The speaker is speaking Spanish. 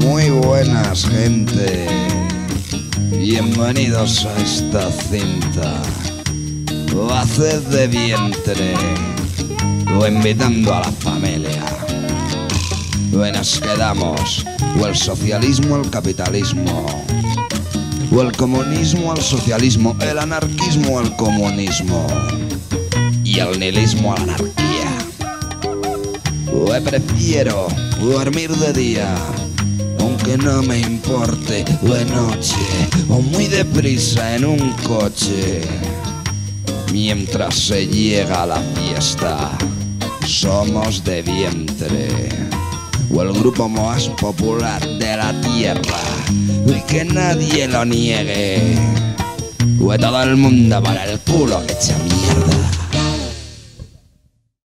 Muy buenas, gente. Bienvenidos a esta cinta. O haced de vientre, o invitando a la familia. O nos quedamos, o el socialismo al capitalismo, o el comunismo al socialismo, el anarquismo al comunismo y el nihilismo a la anarquía. O prefiero dormir de día, aunque no me importe, o de noche, o muy deprisa en un coche. Mientras se llega a la fiesta, somos de vientre, o el grupo más popular de la tierra, y que nadie lo niegue, o todo el mundo para el culo hecha mierda.